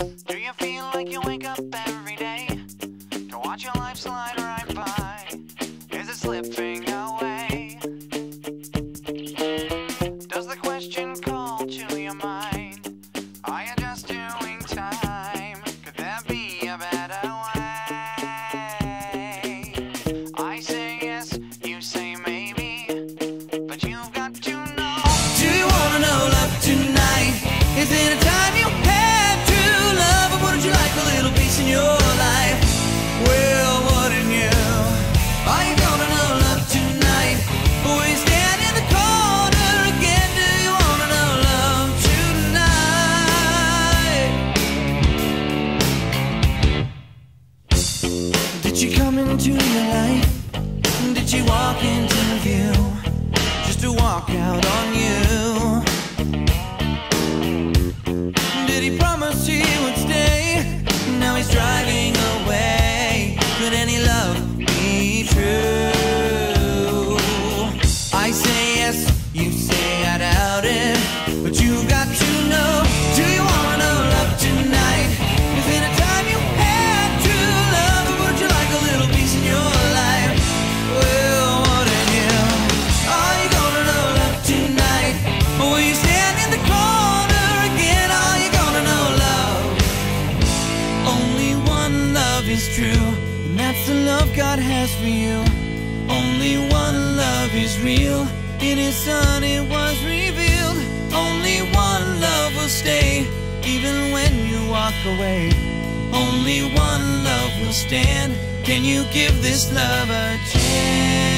Do you feel like you wake up every day to watch your life slide right by? Is it slipping away? Does the question call to your mind? Are you just doing time? Could there be a better way? I say yes, you say maybe, but you've got to know. Do you wanna know love tonight? Is it a time you had true love, or would you like a little peace in your life? Well, wouldn't you? Are you gonna know love tonight? Or will you stand in the corner again? Do you wanna know love tonight? Did she come into your life? Did she walk into view just to walk out on you? Did he promise he would stay? Now he's driving away. Could any love be true? I say yes, you say I doubt it, but you got to know. Do you wanna know love tonight? Is it a time you had true love, or would you like a little peace in your life? Well, wouldn't you? Are you gonna know love tonight? Or will you stand in the corner again? Are you gonna know love? Only one love is true, and that's the love God has for you. Only one love is real. In His Son it was revealed. Only one love will stay, even when you walk away. Only one love will stand. Can you give this love a chance?